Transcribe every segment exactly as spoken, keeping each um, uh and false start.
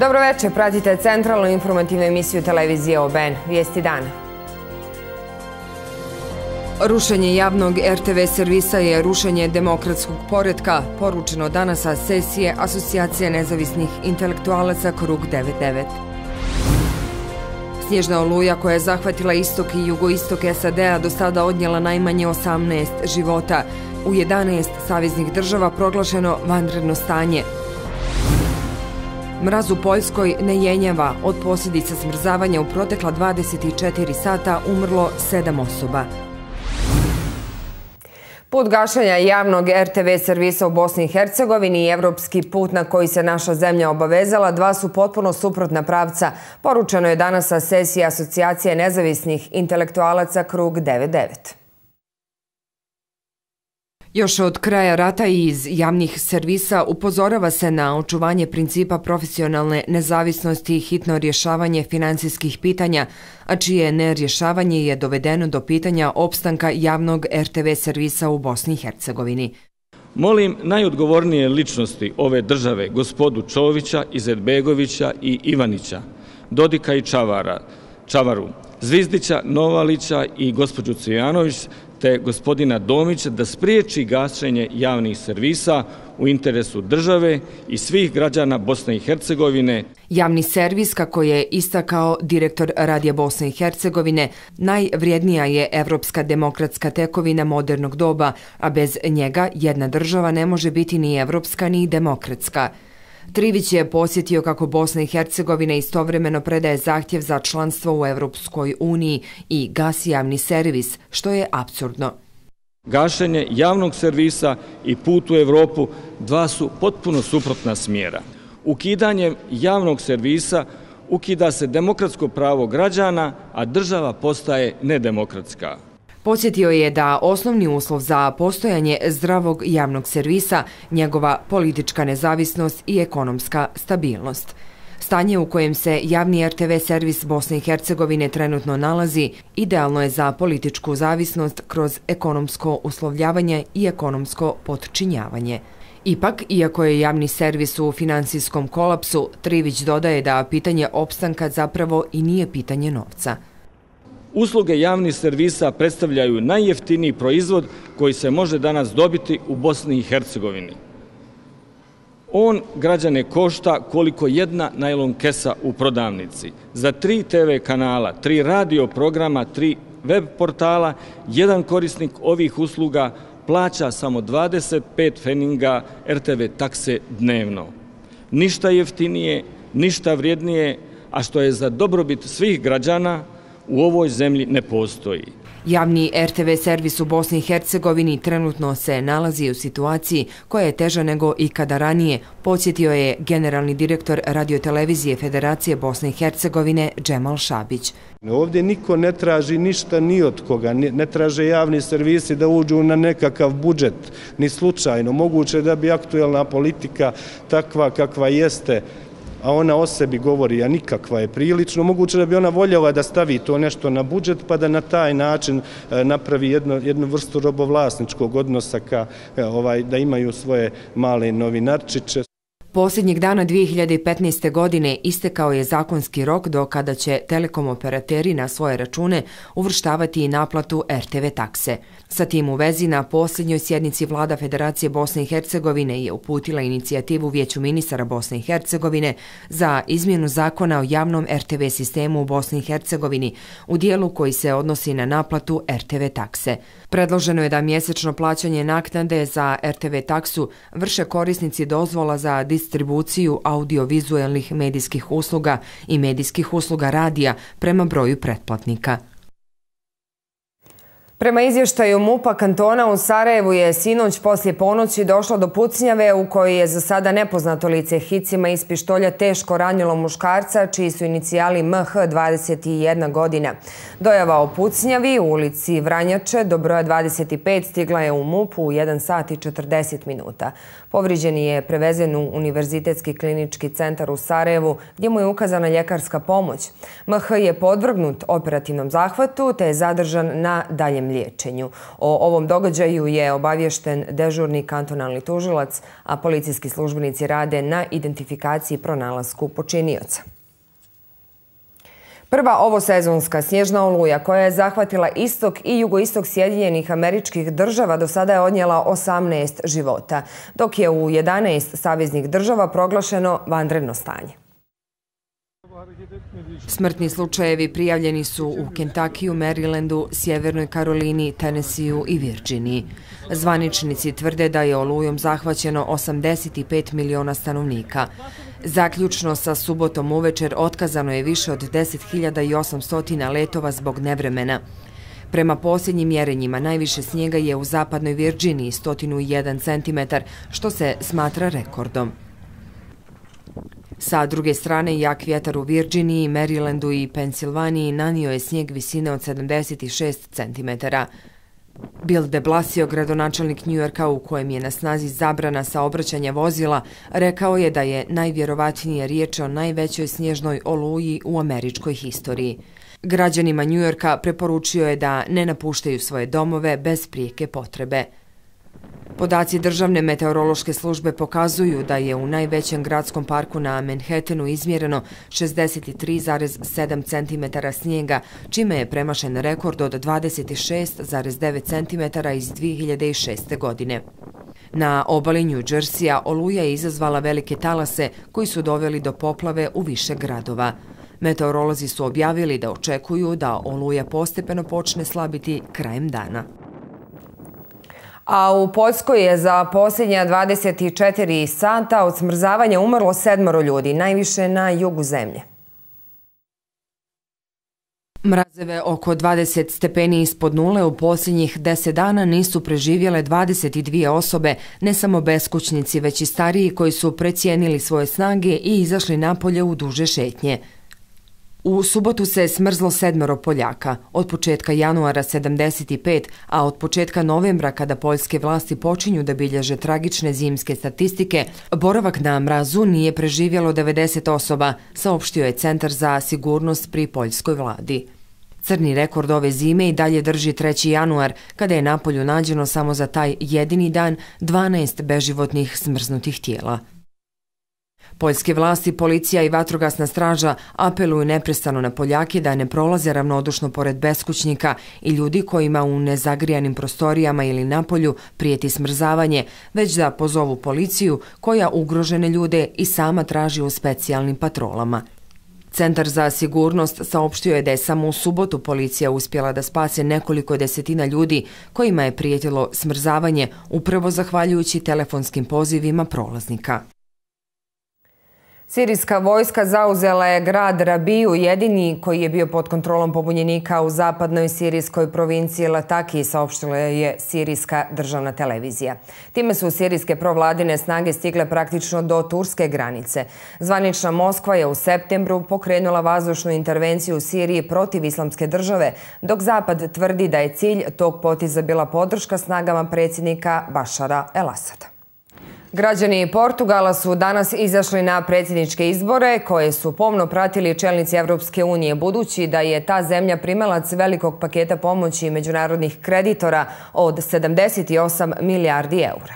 Dobroveče, pratite centralnu informativnu emisiju televizije O B N. Vijesti dana. Rušenje javnog R T V servisa je rušenje demokratskog poretka, poručeno danas sa sesije Asocijacije nezavisnih intelektualaca Krug devedeset devet. Snježna oluja koja je zahvatila istok i jugoistok S A D-a do sada odnijela najmanje osamnaest života. U jedanaest saveznih država proglašeno vanredno stanje. Mraz u Poljskoj ne jenjava. Od posljedica smrzavanja u protekla dvadeset četiri sata umrlo sedam osoba. Put gašenja javnog R T V servisa u Bosni i Hercegovini i evropski put na koji se naša zemlja obavezala dva su potpuno suprotna pravca, poručeno je danas sa sesije Asocijacije nezavisnih intelektualaca Krug devedeset devet. Još od kraja rata i iz javnih servisa upozorava se na očuvanje principa profesionalne nezavisnosti i hitno rješavanje financijskih pitanja, a čije nerješavanje je dovedeno do pitanja opstanka javnog R T V servisa u Bosni i Hercegovini. Molim najodgovornije ličnosti ove države, gospodu Čovića, Izetbegovića i Ivanića, Dodika i Čavara, Čavaru, Zvizdića, Novalića i gospođu Cvijanović, te gospodina Domića da spriječi gašenje javnih servisa u interesu države i svih građana Bosne i Hercegovine. Javni servis, kako je istakao direktor Radija Bosne i Hercegovine, najvrijednija je evropska demokratska tekovina modernog doba, a bez njega jedna država ne može biti ni evropska ni demokratska. Trivić je posjetio kako Bosna i Hercegovina istovremeno predaje zahtjev za članstvo u Evropskoj uniji i gasi javni servis, što je apsurdno. Gašenje javnog servisa i put u Evropu dva su potpuno suprotna smjera. Ukidanjem javnog servisa ukida se demokratsko pravo građana, a država postaje nedemokratska. Podsjetio je da osnovni uslov za postojanje zdravog javnog servisa njegova politička nezavisnost i ekonomska stabilnost. Stanje u kojem se javni R T V servis Bosne i Hercegovine trenutno nalazi idealno je za političku zavisnost kroz ekonomsko uslovljavanje i ekonomsko potčinjavanje. Ipak, iako je javni servis u financijskom kolapsu, Trivić dodaje da pitanje opstanka zapravo i nije pitanje novca. Usluge javnih servisa predstavljaju najjeftiniji proizvod koji se može danas dobiti u Bosni i Hercegovini. On građane košta koliko jedna najlon kesa u prodavnici. Za tri T V kanala, tri radio programa, tri web portala, jedan korisnik ovih usluga plaća samo dvadeset pet pfeninga R T V takse dnevno. Ništa jeftinije, ništa vrijednije, a što je za dobrobit svih građana, u ovoj zemlji ne postoji. Javni R T V servis u Bosni i Hercegovini trenutno se nalazi u situaciji koja je teža nego ikada ranije, podsjetio je generalni direktor radiotelevizije Federacije Bosne i Hercegovine Džemal Šabić. Ovdje niko ne traži ništa ni od koga, ne traže javni servisi da uđu na nekakav budžet, ni slučajno. Moguće da bi aktuelna politika takva kakva jeste, a ona o sebi govori, a nikakva je prilično, moguće da bi ona voljela da stavi to nešto na budžet pa da na taj način napravi jednu, jednu vrstu robovlasničkog odnosa ka, ovaj, da imaju svoje male novinarčiće. Posljednjeg dana dvije hiljade petnaeste. godine istekao je zakonski rok do kada će telekom operateri na svoje račune uvrštavati i naplatu R T V takse. Sa tim u vezi na posljednjoj sjednici Vlada Federacije Bosne i Hercegovine je uputila inicijativu Vijeću ministara Bosne i Hercegovine za izmjenu zakona o javnom R T V sistemu u Bosni i Hercegovini u dijelu koji se odnosi na naplatu R T V takse. Predloženo je da mjesečno plaćanje naknade za R T V taksu vrše korisnici dozvola za distribuciju audiovizualnih medijskih usluga i medijskih usluga radija prema broju pretplatnika. Prema izvještaju MUP-a kantona u Sarajevu je sinoć poslije ponoći došlo do pucnjave u kojoj je za sada nepoznato lice hicima iz pištolja teško ranilo muškarca čiji su inicijali M H, dvadeset jedna godina. Dojava o pucnjavi u ulici Vranjače do broja dvadeset pet stigla je u MUP u jedan sat i četrdeset minuta. Povrijeđeni je prevezen u Univerzitetski klinički centar u Sarajevu gdje mu je ukazana ljekarska pomoć. M H je podvrgnut operativnom zahvatu te je zadržan na daljem liječenju. O ovom događaju je obaviješten dežurni kantonalni tužilac, a policijski službenici rade na identifikaciji i pronalasku počinioca. Prva ovosezonska snježna oluja koja je zahvatila istok i jugoistok Sjedinjenih Američkih Država do sada je odnijela osamnaest života, dok je u jedanaest saveznih država proglašeno vanredno stanje. Smrtni slučajevi prijavljeni su u Kentakiju, Marylandu, Sjevernoj Karolini, Tennesseeu i Virginiji. Zvaničnici tvrde da je olujom zahvaćeno osamdeset pet miliona stanovnika. Zaključno sa subotom uvečer otkazano je više od deset hiljada osamsto letova zbog nevremena. Prema posljednjim mjerenjima najviše snijega je u zapadnoj Virginiji sto jedan centimetar, što se smatra rekordom. Sa druge strane, jak vjetar u Virginiji, Marylandu i Pensilvaniji nanio je snijeg visine od sedamdeset šest centimetara. Bill de Blasio, gradonačelnik Njujorka u kojem je na snazi zabrana saobraćanja vozila, rekao je da je najvjerovatnije riječ o najvećoj snježnoj oluji u američkoj historiji. Građanima Njujorka preporučio je da ne napuštaju svoje domove bez prijeke potrebe. Podaci Državne meteorološke službe pokazuju da je u najvećem gradskom parku na Manhattanu izmjereno šezdeset tri zarez sedam centimetara snijega, čime je premašen rekord od dvadeset šest zarez devet centimetara iz dvije hiljade šeste. godine. Na obali New Jersey-a oluja je izazvala velike talase koji su doveli do poplave u više gradova. Meteorolozi su objavili da očekuju da oluja postepeno počne slabiti krajem dana. A u Poljskoj je za posljednja dvadeset četiri sata od smrzavanja umrlo sedmoro ljudi, najviše na jugu zemlje. Mrazeve oko dvadeset stepeni ispod nule u posljednjih deset dana nisu preživjele dvadeset dvije osobe, ne samo beskućnici, već i stariji koji su precijenili svoje snage i izašli napolje u duže šetnje. U subotu se smrzlo sedmero Poljaka, od početka januara sedamdeset pet, a od početka novembra kada poljske vlasti počinju da bilježe tragične zimske statistike, boravak na mrazu nije preživjelo devedeset osoba, saopštio je Centar za sigurnost pri poljskoj vladi. Crni rekord ove zime i dalje drži treći januar, kada je napolju nađeno samo za taj jedini dan dvanaest beživotnih smrznutih tijela. Poljske vlasti, policija i vatrogasna straža apeluju neprestano na Poljake da ne prolaze ravnodušno pored beskućnika i ljudi kojima u nezagrijanim prostorijama ili napolju prijeti smrzavanje, već da pozovu policiju koja ugrožene ljude i sama traži u specijalnim patrolama. Centar za sigurnost saopštio je da je samo u subotu policija uspjela da spase nekoliko desetina ljudi kojima je prijetilo smrzavanje, upravo zahvaljujući telefonskim pozivima prolaznika. Sirijska vojska zauzela je grad Rabiju, jedini koji je bio pod kontrolom pobunjenika u zapadnoj sirijskoj provinciji Lataki, saopštila je sirijska državna televizija. Time su sirijske provladine snage stigle praktično do turske granice. Zvanična Moskva je u septembru pokrenula vazdušnu intervenciju u Siriji protiv islamske države, dok Zapad tvrdi da je cilj tog poteza bila podrška snagama predsjednika Bašara el-Asada. Građani Portugala su danas izašli na predsjedničke izbore koje su pomno pratili čelnici Evropske unije, budući da je ta zemlja primalac velikog paketa pomoći međunarodnih kreditora od sedamdeset osam milijardi eura.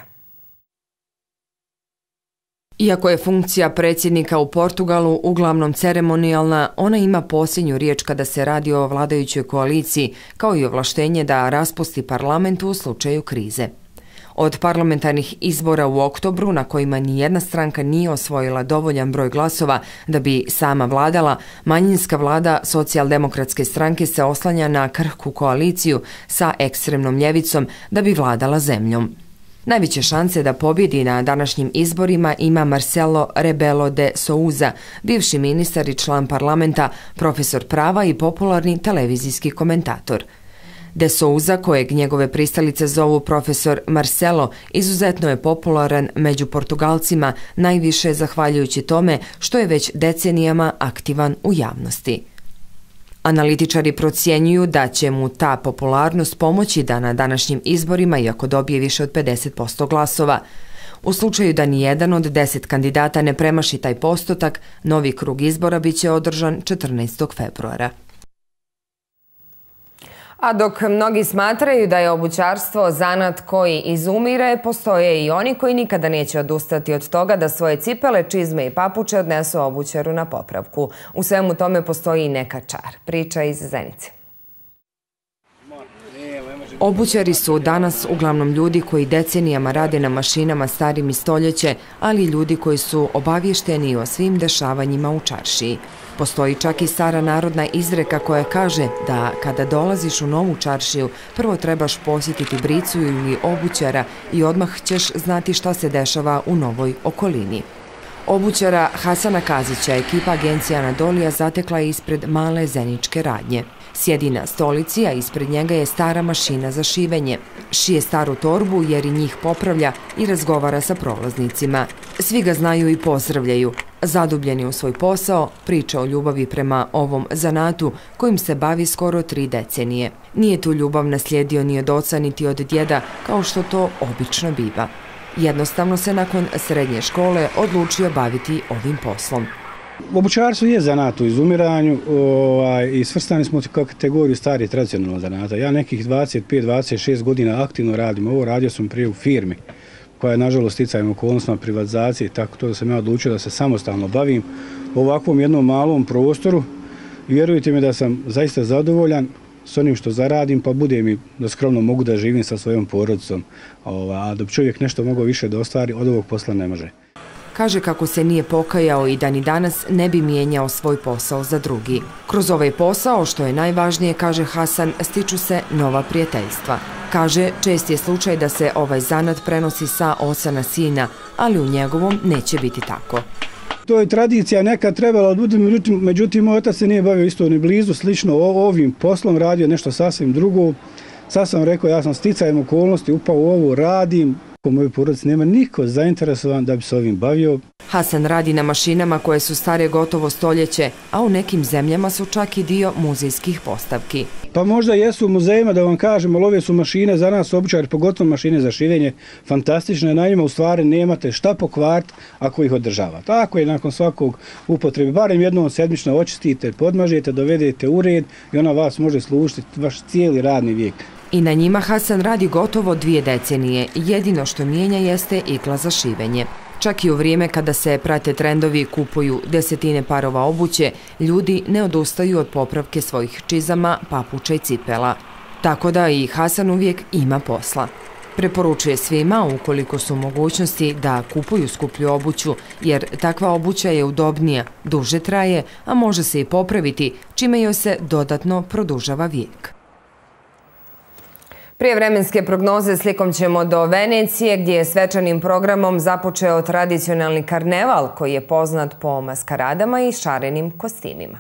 Iako je funkcija predsjednika u Portugalu uglavnom ceremonijalna, ona ima posljednju riječ kada se radi o vladajućoj koaliciji, kao i ovlaštenje da raspusti parlament u slučaju krize. Od parlamentarnih izbora u oktobru, na kojima nijedna stranka nije osvojila dovoljan broj glasova da bi sama vladala, manjinska vlada socijaldemokratske stranke se oslanja na krhku koaliciju sa ekstremnom ljevicom da bi vladala zemljom. Najveće šanse da pobjedi na današnjim izborima ima Marcelo Rebelo de Sousa, bivši ministar i član parlamenta, profesor prava i popularni televizijski komentator. De Sousa, kojeg njegove pristalice zovu profesor Marcelo, izuzetno je popularan među Portugalcima, najviše zahvaljujući tome što je već decenijama aktivan u javnosti. Analitičari procjenjuju da će mu ta popularnost pomoći da na današnjim izborima, iako dobije više od pedeset posto glasova. U slučaju da nijedan od deset kandidata ne premaši taj postotak, novi krug izbora biće održan četrnaestog februara. A dok mnogi smatraju da je obućarstvo zanat koji izumire, postoje i oni koji nikada neće odustati od toga da svoje cipele, čizme i papuče odnesu obućaru na popravku. U svemu tome postoji i neka čar. Priča iz Zenice. Obućari su danas uglavnom ljudi koji decenijama rade na mašinama starim i stoljeće, ali i ljudi koji su obavješteni o svim dešavanjima u čaršiji. Postoji čak i stara narodna izreka koja kaže da kada dolaziš u novu čaršiju, prvo trebaš posjetiti bricu ili obućara i odmah ćeš znati šta se dešava u novoj okolini. Obućara Hasana Kazića ekipa agencija Anadolija zatekla je ispred male zeničke radnje. Sjedi na stolici, a ispred njega je stara mašina za šivenje. Šije staru torbu jer i njih popravlja i razgovara sa prolaznicima. Svi ga znaju i pozdravljaju. Zadubljeni u svoj posao, priča o ljubavi prema ovom zanatu kojim se bavi skoro tri decenije. Nije tu ljubav naslijedio ni od oca niti od djeda, kao što to obično biva. Jednostavno se nakon srednje škole odlučio baviti ovim poslom. Obućarstvo je zanat u izumiranju i svrstani smo kao kategoriju starih tradicionalnog zanata. Ja nekih dvadeset pet do dvadeset šest godina aktivno radim. Ovo radio sam prije u firmi koja je nažalost sticajem okolnostima privatizacije, tako to da sam ja odlučio da se samostalno bavim u ovakvom jednom malom prostoru. Vjerujte mi da sam zaista zadovoljan s onim što zaradim, pa bude mi da skromno mogu da živim sa svojom porodicom. A da bi čovjek nešto mogao više da ostvari, od ovog posla ne može. Kaže kako se nije pokajao i da ni danas ne bi mijenjao svoj posao za drugi. Kroz ovaj posao, što je najvažnije, kaže Hasan, stiču se nova prijateljstva. Kaže, čest je slučaj da se ovaj zanat prenosi sa oca na sina, ali u njegovom neće biti tako. To je tradicija nekad trebala od ljudi, međutim, moj otac se nije bavio isto ni blizu, slično ovim poslom, radio nešto sasvim drugo. Sad sam rekao, ja sam sticajem okolnosti, upao u ovo, radim. U mojoj porodici nema niko zainteresovan da bi se ovim bavio. Hasan radi na mašinama koje su stare gotovo stoljeće, a u nekim zemljama su čak i dio muzejskih postavki. Pa možda jesu u muzejima, da vam kažem, ali ove su mašine za nas obućari, pogotovo mašine za šivenje, fantastične. Na njima u stvari nemate šta pokvariti ako ih održavate. Ako je nakon svakog upotrebe, barem jednom sedmično očistite, podmažete, dovedete u red i ona vas može služiti vaš cijeli radni vijek. I na njima Hasan radi gotovo dvije decenije. Jedino što mijenja jeste igla za šivenje. Čak i u vrijeme kada se prate trendovi, kupuju desetine parova obuće, ljudi ne odustaju od popravke svojih čizama, papuča i cipela. Tako da i Hasan uvijek ima posla. Preporučuje svima, ukoliko su mogućnosti, da kupuju skuplju obuću, jer takva obuća je udobnija, duže traje, a može se i popraviti, čime joj se dodatno produžava vijek. Prije vremenske prognoze slikom ćemo do Venecije, gdje je svečanim programom započeo tradicionalni karneval koji je poznat po maskaradama i šarenim kostimima.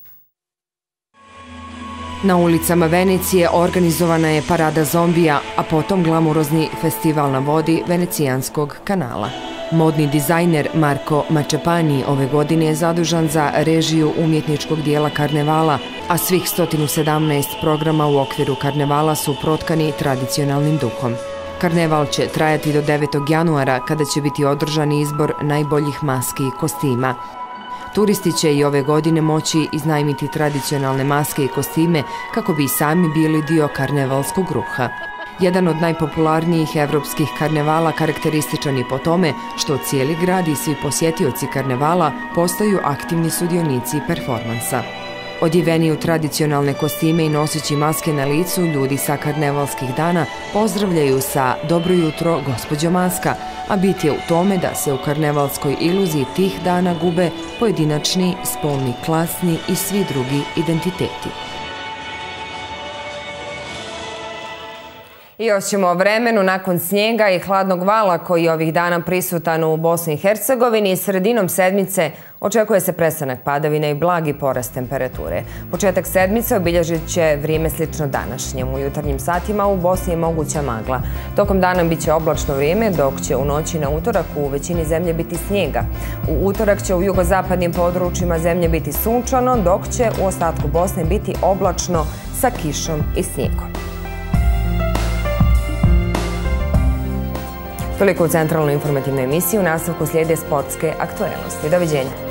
Na ulicama Venecije organizovana je parada zombija, a potom glamurozni festival na vodi Venecijanskog kanala. Modni dizajner Marco Mačepani ove godine je zadužan za režiju umjetničkog dijela karnevala, a svih sto sedamnaest programa u okviru karnevala su protkani tradicionalnim duhom. Karneval će trajati do devetog januara, kada će biti održan izbor najboljih maski i kostima. Turisti će i ove godine moći iznajmiti tradicionalne maske i kostime kako bi i sami bili dio karnevalskog ruha. Jedan od najpopularnijih evropskih karnevala karakterističan je po tome što cijeli grad i svi posjetioci karnevala postaju aktivni sudionici performansa. Odjeveni u tradicionalne kostime i noseći maske na licu, ljudi sa karnevalskih dana pozdravljaju sa "Dobro jutro, gospođo Maska", a bit je u tome da se u karnevalskoj iluziji tih dana gube pojedinačni, spolni, klasni i svi drugi identiteti. I još ćemo o vremenu. Nakon snijega i hladnog vala koji je ovih dana prisutan u Bosni i Hercegovini, sredinom sedmice očekuje se prestanak padavina i blagi porast temperature. Početak sedmice obilježit će vrijeme slično današnjem. U jutarnjim satima u Bosni je moguća magla. Tokom dana bit će oblačno vrijeme, dok će u noći na utorak u većini zemlje biti snijega. U utorak će u jugozapadnim područjima zemlje biti sunčano, dok će u ostatku Bosne biti oblačno sa kišom i snijegom. Toliko u centralnoj informativnoj emisiji. U nastavku slijede sportske aktuelnosti. Doviđenja.